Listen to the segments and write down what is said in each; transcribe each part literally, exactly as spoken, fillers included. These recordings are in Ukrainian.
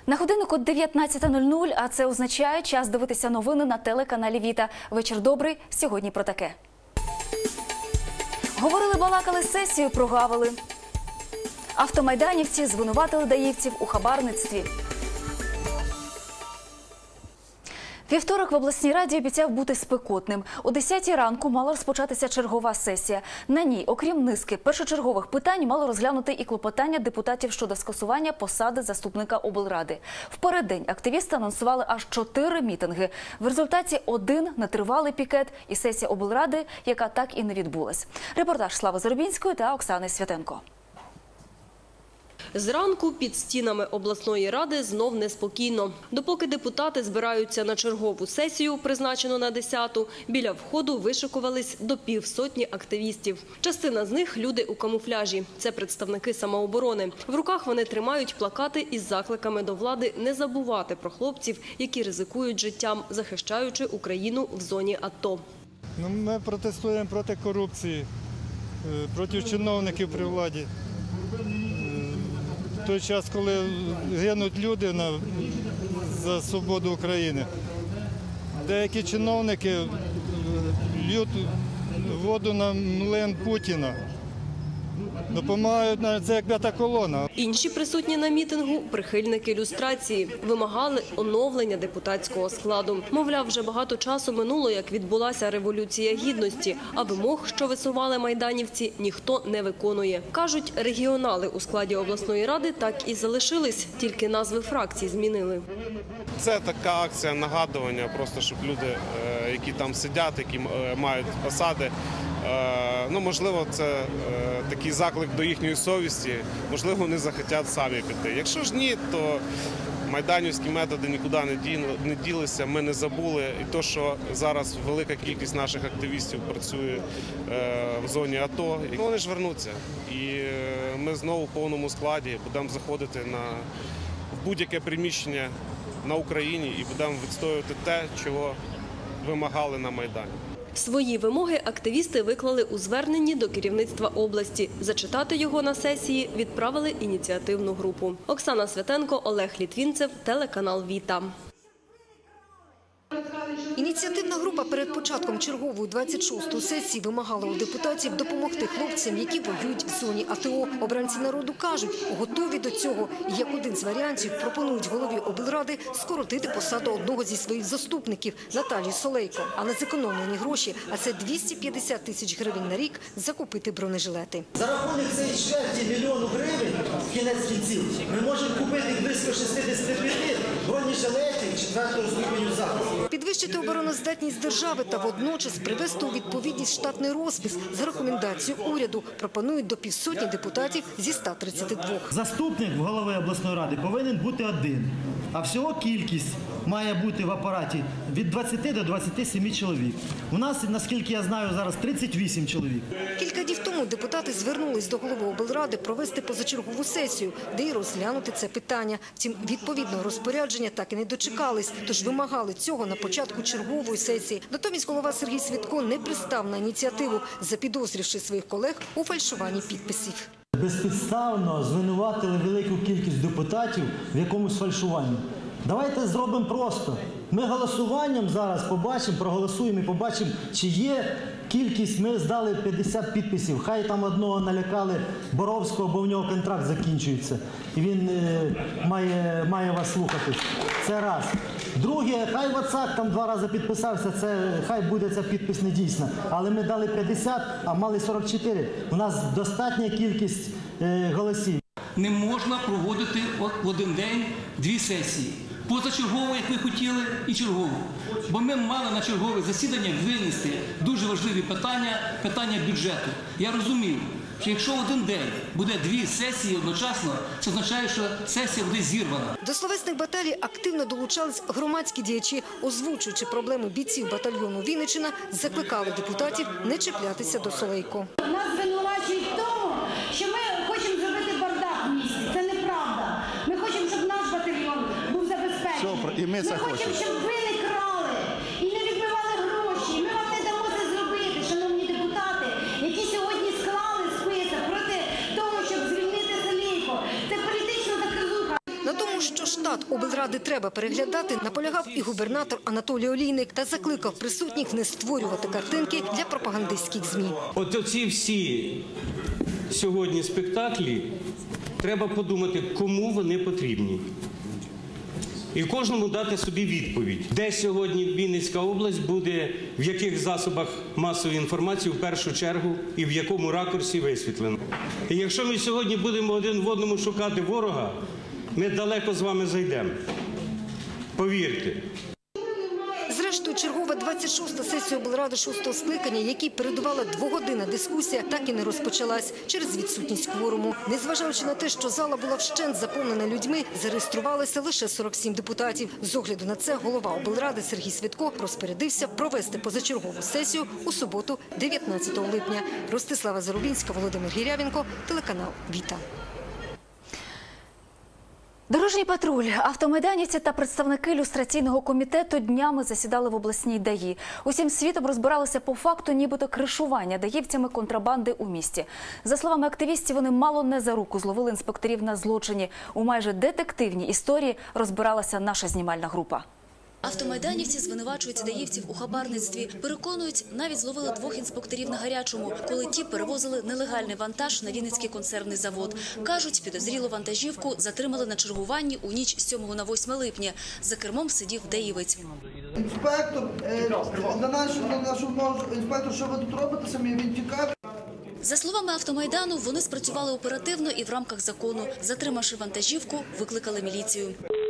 На годиннику дев'ятнадцята нуль нуль, а це означає час дивитися новини на телеканалі Віта. Вечір добрий, сьогодні про таке. Говорили-балакали, сесію прогавили. Автомайданівці звинуватили даївців у хабарництві. Вівторок в обласній раді обіцяв бути спекотним. О десятій ранку мала розпочатися чергова сесія. На ній, окрім низки першочергових питань, мало розглянути і клопотання депутатів щодо скасування посади заступника облради. В переддень активісти анонсували аж чотири мітинги. В результаті один нетривалий пікет і сесія облради, яка так і не відбулась. Репортаж Слави Зарубінської та Оксани Святенко. Зранку під стінами обласної ради знов неспокійно. Допоки депутати збираються на чергову сесію, призначену на десяту, біля входу вишикувались до півсотні активістів. Частина з них – люди у камуфляжі. Це представники самооборони. В руках вони тримають плакати із закликами до влади не забувати про хлопців, які ризикують життям, захищаючи Україну в зоні АТО. Ми протестуємо проти корупції, проти чиновників при владі. В той час, коли гинуть люди на, за свободу України, деякі чиновники льють воду на млин Путіна. Допомагають навіть, це як п'ята колона. Інші присутні на мітингу – прихильники люстрації. Вимагали оновлення депутатського складу. Мовляв, вже багато часу минуло, як відбулася Революція Гідності, а вимог, що висували майданівці, ніхто не виконує. Кажуть, регіонали у складі обласної ради так і залишились, тільки назви фракцій змінили. Це така акція нагадування, просто щоб люди, які там сидять, які мають посади, ну, можливо, це такий заклик до їхньої совісті, можливо, вони захотять самі піти. Якщо ж ні, то майданівські методи нікуди не ділися, ми не забули. І те, що зараз велика кількість наших активістів працює в зоні АТО, вони ж вернуться. І ми знову в повному складі будемо заходити на будь-яке приміщення на Україні і будемо відстоювати те, чого вимагали на Майдані. Свої вимоги активісти виклали у зверненні до керівництва області. Зачитати його на сесії відправили ініціативну групу. Оксана Святенко, Олег Літвінцев, телеканал Віта. Ініціативна група перед початком чергової двадцять шостої сесії вимагала у депутатів допомогти хлопцям, які воюють в зоні АТО. Обранці народу кажуть, готові до цього. І як один з варіантів пропонують голові облради скоротити посаду одного зі своїх заступників – Наталії Солейко. А на зекономлені гроші, а це двісті п'ятдесят тисяч гривень на рік, закупити бронежилети. За рахунок цієї чверті мільйону гривень в кінець кінців ми можемо купити близько шістдесят п'ять бронежилетів четвертого ступеню захисту. Підвищити обороноздатність держави та водночас привести у відповідність штатний розпис за рекомендацією уряду пропонують до півсотні депутатів зі ста тридцяти двох. Заступник голови обласної ради повинен бути один, а всього кількість має бути в апараті від двадцяти до двадцяти семи чоловік. У нас, наскільки я знаю, зараз тридцять вісім чоловік. Кілька днів тому депутати звернулись до голови облради провести позачергову сесію, де й розглянути це питання. Втім, відповідного розпорядження так і не дочекались, тож вимагали цього на початку чергової сесії. Натомість голова Сергій Свитко не пристав на ініціативу, запідозрівши своїх колег у фальшуванні підписів. Безпідставно звинуватили велику кількість депутатів в якомусь фальшуванні. Давайте зробимо просто. Ми голосуванням зараз побачимо, проголосуємо і побачимо, чи є кількість, ми здали п'ятдесят підписів. Хай там одного налякали Боровського, бо в нього контракт закінчується. І він е, має, має вас слухати. Це раз. Друге, хай Вацак там два рази підписався, це, хай буде ця підпис не дійсна. Але ми дали п'ятдесят, а мали сорок чотири. У нас достатня кількість е, голосів. Не можна проводити в один день дві сесії. Позачергову, як ви хотіли, і чергову. Бо ми мали на чергове засідання винести дуже важливі питання, питання бюджету. Я розумію, що якщо в один день буде дві сесії одночасно, це означає, що сесія буде зірвана. До словесних баталій активно долучались громадські діячі, озвучуючи проблеми бійців батальйону Вінниччина, закликали депутатів не чіплятися до Солейко. Нас звинувачують в тому, що ми хочемо зробити бардак в місті. Це неправда. Ми хочемо, щоб наш батальйон був забезпечений. І ми це хочемо, хочемо, щоб ви не крали і не відбивали гроші. Ми вам не дамо це зробити, шановні депутати, які сьогодні склали список проти того, щоб звільнити Солейко. Це політична заказуха. На тому, що штат облради облради треба переглядати, наполягав і губернатор Анатолій Олійник та закликав присутніх не створювати картинки для пропагандистських ЗМІ. От оці всі сьогодні спектаклі, треба подумати, кому вони потрібні. І кожному дати собі відповідь, де сьогодні Вінницька область буде, в яких засобах масової інформації в першу чергу і в якому ракурсі висвітлено. І якщо ми сьогодні будемо один в одному шукати ворога, ми далеко з вами зайдемо. Повірте. Зрештою, чергова двадцять шоста сесія облради шостого скликання, якій передувала двогодинна дискусія, так і не розпочалась через відсутність кворуму. Незважаючи на те, що зала була вщент заповнена людьми, зареєструвалися лише сорок сім депутатів. З огляду на це голова облради Сергій Свитко розпорядився провести позачергову сесію у суботу, дев'ятнадцятого липня. Ростислава Зарубінська, Володимир Гірявенко, телеканал «Віта». Дорожній патруль, автомайданівці та представники люстраційного комітету днями засідали в обласній ДАІ. Усім світом розбиралися по факту нібито кришування даївцями контрабанди у місті. За словами активістів, вони мало не за руку зловили інспекторів на злочині. У майже детективній історії розбиралася наша знімальна група. Автомайданівці звинувачують даївців у хабарництві. Переконують, навіть зловили двох інспекторів на гарячому, коли ті перевозили нелегальний вантаж на Вінницький консервний завод. Кажуть, підозрілу вантажівку затримали на чергуванні у ніч з сьомого на восьме липня. За кермом сидів даївець. Інспектор, на нашу, на нашу мову, інспектор, що ви тут робите самі, він тікав. За словами Автомайдану, вони спрацювали оперативно і в рамках закону. Затримавши вантажівку, викликали міліцію.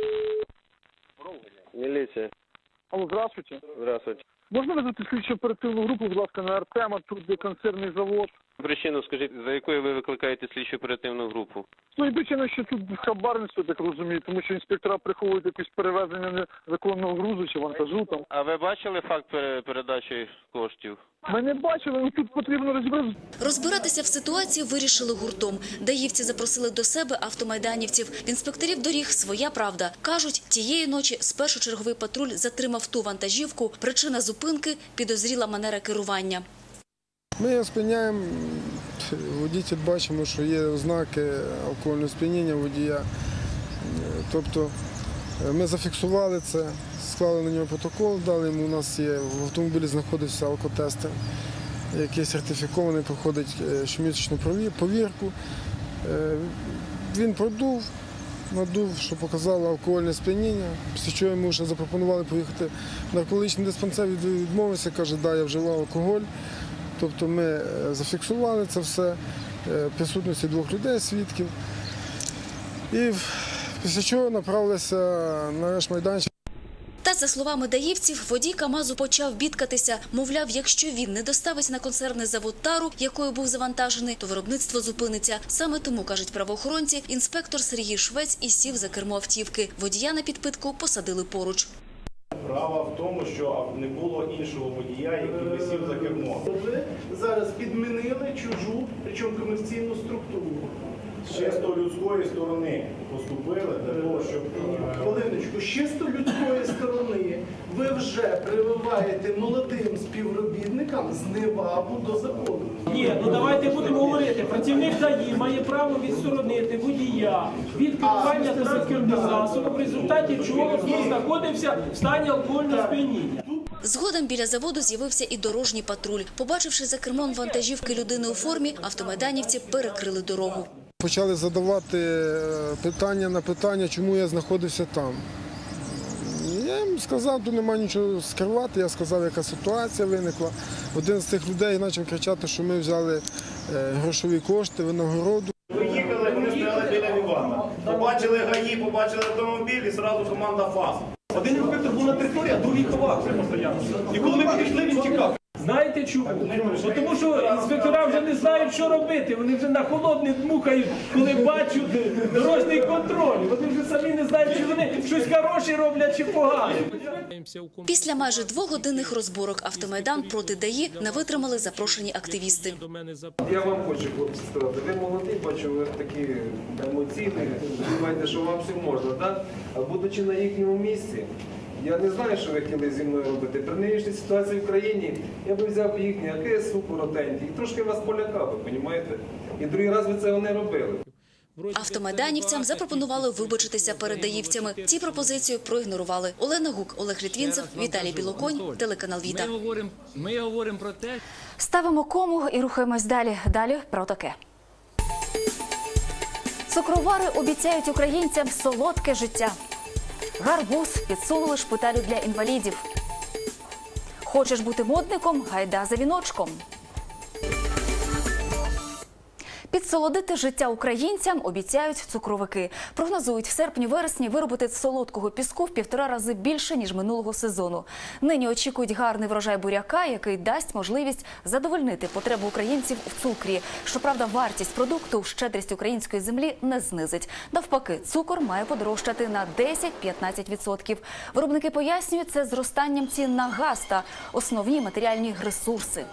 Міліція. Алло, здравствуйте. Здравствуйте. Можна визвати слідчу оперативну групу, будь ласка, на Артема, тут де консервний завод? Причину скажіть, за якою ви викликаєте слідчу оперативну групу? Ну і причина, що тут хабарництво, так розумію, тому що інспектора приховують якесь перевезення незаконного грузу чи вантажу там. А ви бачили факт передачі коштів? Ми не бачили, але тут потрібно розібратися. Розбиратися в ситуації вирішили гуртом. Даївці запросили до себе автомайданівців. В інспекторів доріг своя правда. Кажуть, тієї ночі першочерговий патруль затримав ту вантажівку. Причина зупинки – підозріла манера керування. Ми спиняємо, водій бачимо, що є ознаки алкогольного сп'яніння водія. Тобто ми зафіксували це, склали на нього протокол, дали йому, у нас є, в автомобілі знаходився алкотестер, який сертифікований, проходить щомісячну повірку. Він продув, надув, що показало алкогольне сп'яніння, після чого йому вже запропонували поїхати в наркологічний диспансер, він відмовився, каже, да, я вживав алкоголь. Тобто ми зафіксували це все, присутності двох людей, свідків. І після чого направилися на наш майданчик. Та, за словами даївців, водій КАМАЗу почав бідкатися. Мовляв, якщо він не доставить на консервний завод тару, якою був завантажений, то виробництво зупиниться. Саме тому, кажуть правоохоронці, інспектор Сергій Швець і сів за кермо автівки. Водія на підпитку посадили поруч. Справа в тому, що не було іншого водія, який висів за кермо. Ви зараз підмінили чужу, причому комерційну структуру. З чисто людської сторони поступили для того, щоб... Хвилиночку, з чисто людської сторони ви вже прививаєте молодим співробітникам зневагу до закону. Ні, ну давайте будемо говорити. Працівник ДАІ має право відсторонити водія від керування транспортним засобом, в результаті чого він знаходився в стані алкогольного сп'яніння. Згодом біля заводу з'явився і дорожній патруль. Побачивши за кермом вантажівки людини у формі, автомайданівці перекрили дорогу. Почали задавати питання на питання, чому я знаходився там. Я їм сказав, тут немає нічого скривати, я сказав, яка ситуація виникла. Один з тих людей почав кричати, що ми взяли грошові кошти, винагороду. Ви їхали, вони стояли біля Івана. Побачили ГАІ, побачили автомобіль і одразу команда ФАС. Один інспектор був на території, а другий ховався постійно. І коли ми підійшли, він тікав. Знаєте чому? Бо тому що інспектора вже не знають, що робити. Вони вже на холодне дмухають, коли бачать дорожній контроль. Вони вже самі не знають, чи вони щось хороше роблять, чи погане. Після майже двогодинних розборок автомайдан проти ДАІ не витримали запрошені активісти. Я вам хочу, хлопці, сказати, ви молоді, бачу, ви такі емоційні, думаєте, що вам все можна, так? А будучи на їхньому місці, я не знаю, що ви хотіли зі мною робити. При нинішній ситуації в країні я би взяв їхні АКСУ коротенькі і трошки вас полякав, ви розумієте? І другий раз ви цього не робили. Автомайданівцям запропонували вибачитися перед даївцями. Ці пропозицію проігнорували. Олена Гук, Олег Літвінцев, Віталій Білоконь, телеканал Віта. Ми говоримо, ми говоримо про те, Ставимо кому і рухаємось далі. Далі про таке. Цукровари обіцяють українцям солодке життя. Гарбуз підсунули шпиталю для інвалідів. Хочеш бути модником? Гайда за віночком. Підсолодити життя українцям обіцяють цукровики. Прогнозують, в серпні-вересні виробити солодкого піску в півтора рази більше, ніж минулого сезону. Нині очікують гарний врожай буряка, який дасть можливість задовольнити потребу українців в цукрі. Щоправда, вартість продукту щедрість української землі не знизить. Навпаки, цукор має подорожчати на десять-п'ятнадцять відсотків. Виробники пояснюють це зростанням цін на газ та основні матеріальні ресурси.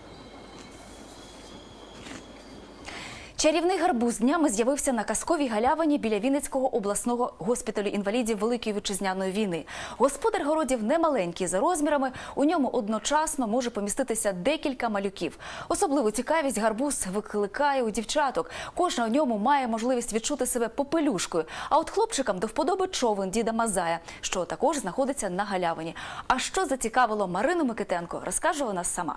Чарівний гарбуз днями з'явився на казковій галявині біля Вінницького обласного госпіталю інвалідів Великої Вітчизняної війни. Господар городів немаленький за розмірами, у ньому одночасно може поміститися декілька малюків. Особливу цікавість гарбуз викликає у дівчаток. Кожна у ньому має можливість відчути себе попелюшкою. А от хлопчикам до вподоби човен діда Мазая, що також знаходиться на галявині. А що зацікавило Марину Микитенко, розкаже вона сама.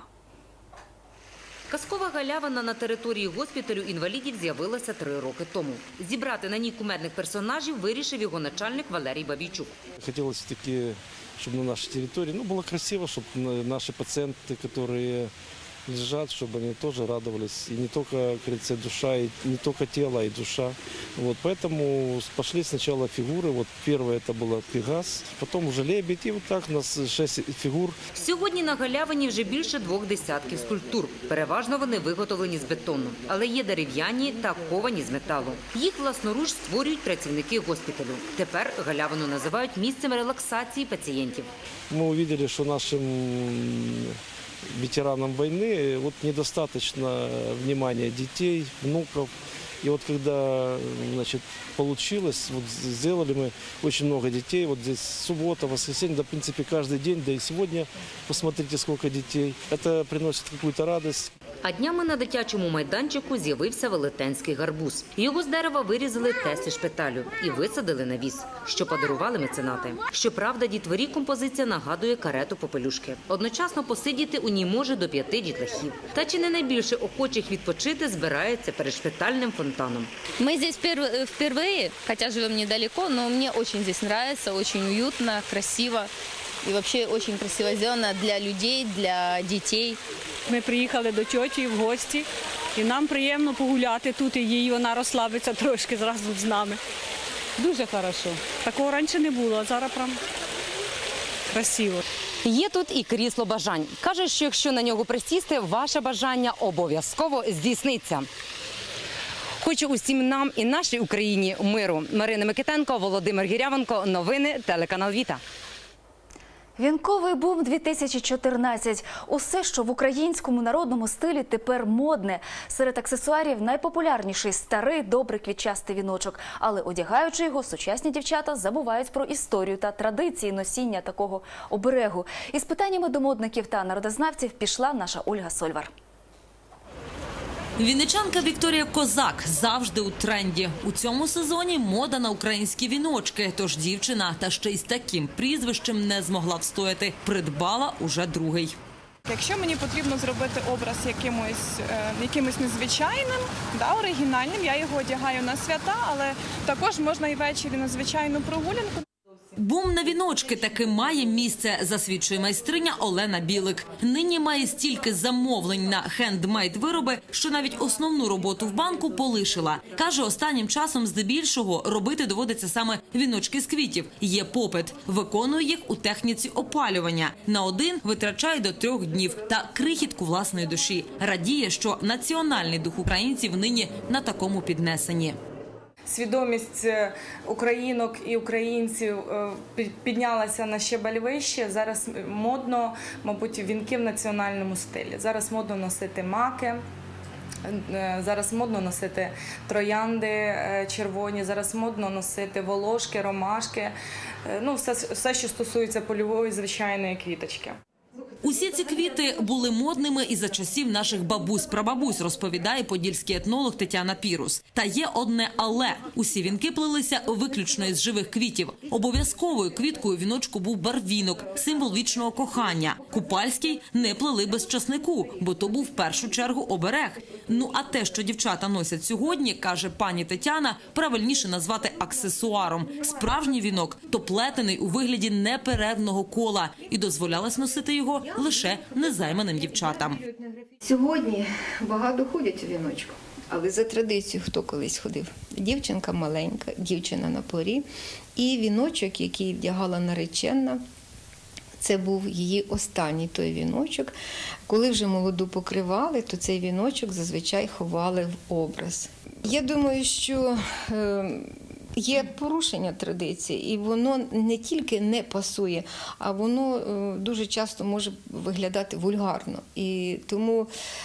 Казкова галявина на території госпіталю інвалідів з'явилася три роки тому. Зібрати на ній кумедних персонажів вирішив його начальник Валерій Бабійчук. Хотілося таки, щоб на нашій території ну, було красиво, щоб наші пацієнти, які лежат, чтобы они тоже радовались. И не только, как говорится, душа, и не только тело, и душа. Вот, поэтому пошли сначала фигуры. Вот первое это было Пегас, потом уже лебедь. И вот так у нас шесть фигур. Сьогодні на галявині вже більше двох десятків скульптур. Переважно вони виготовлені з бетону. Але є дерев'яні та ковані з металу. Їх власноруч створюють працівники госпіталю. Тепер галявину називають місцем релаксації пацієнтів. Мы увидели, что нашим ветеранам войны вот недостаточно внимания детей, внуков. И вот когда, значит, получилось, вот сделали мы очень много детей, вот здесь суббота, воскресенье, да, в принципе, каждый день, да и сегодня, посмотрите, сколько детей. Это приносит какую-то радость. А днями на дитячому майданчику з'явився велетенський гарбуз. Його з дерева вирізали теслі шпиталю і висадили на віз, що подарували меценати. Щоправда, дітворі композиція нагадує карету попелюшки. Одночасно посидіти у ній може до п'яти дітлахів. Та чи не найбільше охочих відпочити збирається перед шпитальним фонтаном. Мы здесь впервые, хотя живем недалеко, но мне очень здесь нравится, очень уютно, красиво. І взагалі дуже красиво зроблено для людей, для дітей. Ми приїхали до тьоті в гості, і нам приємно погуляти тут, і їй вона розслабиться трошки разом з нами. Дуже хорошо. Такого раніше не було, а зараз прям красиво. Є тут і крісло бажань. Каже, що якщо на нього присісти, ваше бажання обов'язково здійсниться. Хочу усім нам і нашій Україні миру. Марина Микитенко, Володимир Гірявенко. Новини, телеканал Віта. Вінковий бум дві тисячі чотирнадцять. Усе, що в українському народному стилі тепер модне. Серед аксесуарів найпопулярніший старий, добрий квітчастий віночок. Але одягаючи його, сучасні дівчата забувають про історію та традиції носіння такого оберегу. Із питаннями до модників та народознавців пішла наша Ольга Сольвар. Вінничанка Вікторія Козак завжди у тренді. У цьому сезоні мода на українські віночки. Тож дівчина, та ще й з таким прізвищем, не змогла встояти. Придбала уже другий. Якщо мені потрібно зробити образ якимось, е, якимось незвичайним, да, оригінальним, я його одягаю на свята, але також можна і ввечері на звичайну прогулянку. Бум на віночки таки має місце, засвідчує майстриня Олена Білик. Нині має стільки замовлень на хендмейд-вироби, що навіть основну роботу в банку полишила. Каже, останнім часом здебільшого робити доводиться саме віночки з квітів. Є попит. Виконує їх у техніці опалювання. На один витрачає до трьох днів та крихітку власної душі. Радіє, що національний дух українців нині на такому піднесенні. Свідомість українок і українців піднялася на щебель вище. Зараз модно, мабуть, вінки в національному стилі. Зараз модно носити маки, зараз модно носити троянди червоні, зараз модно носити волошки, ромашки. Ну, все, все, що стосується польової звичайної квіточки. Усі ці квіти були модними і за часів наших бабусь-прабабусь, розповідає подільський етнолог Тетяна Пірус. Та є одне «але». Усі вінки плелися виключно із живих квітів. Обов'язковою квіткою віночку був барвінок, символ вічного кохання. Купальський не плели без часнику, бо то був в першу чергу оберег. Ну а те, що дівчата носять сьогодні, каже пані Тетяна, правильніше назвати аксесуаром. Справжній вінок – то плетений у вигляді неперервного кола і дозволялось носити його лише незайманим дівчатам. Сьогодні багато ходять у віночку, але за традицією хто колись ходив? Дівчинка маленька, дівчина на порі, і віночок, який вдягала наречена, це був її останній той віночок. Коли вже молоду покривали, то цей віночок зазвичай ховали в образ. Я думаю, що є порушення традиції, і воно не тільки не пасує, а воно дуже часто може виглядати вульгарно. І тому,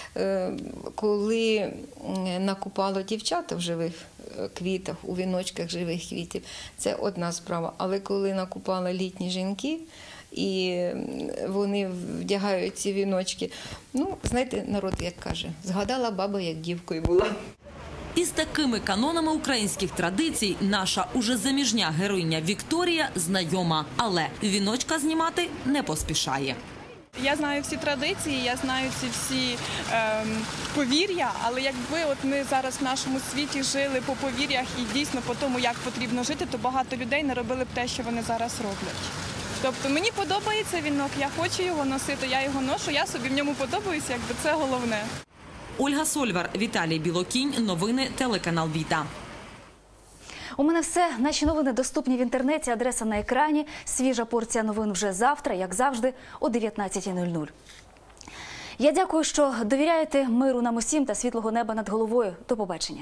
коли накупало дівчата в живих квітах, у віночках живих квітів, це одна справа. Але коли накупали літні жінки, і вони вдягають ці віночки, ну, знаєте, народ як каже, згадала баба, як дівкою була. Із такими канонами українських традицій наша уже заміжня героїня Вікторія знайома, але віночка знімати не поспішає. Я знаю всі традиції, я знаю ці всі ем, повір'я, але якби от ми зараз в нашому світі жили по повір'ях і дійсно по тому, як потрібно жити, то багато людей не робили б те, що вони зараз роблять. Тобто мені подобається вінок, я хочу його носити, я його ношу, я собі в ньому подобаюся, якби це головне. Ольга Сольвар, Віталій Білокінь, новини, телеканал Віта. У мене все. Наші новини доступні в інтернеті, адреса на екрані. Свіжа порція новин вже завтра, як завжди, о дев'ятнадцятій нуль нуль. Я дякую, що довіряєте. Миру нам усім та світлого неба над головою. До побачення.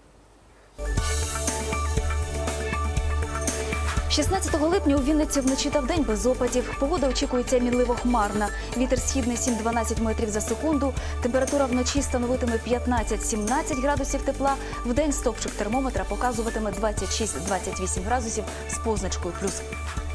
шістнадцятого липня у Вінниці вночі та вдень без опадів. Погода очікується мінливо хмарна. Вітер східний сім-дванадцять метрів за секунду. Температура вночі становитиме п'ятнадцять-сімнадцять градусів тепла. Вдень стопчик термометра показуватиме двадцять шість-двадцять вісім градусів з позначкою плюс.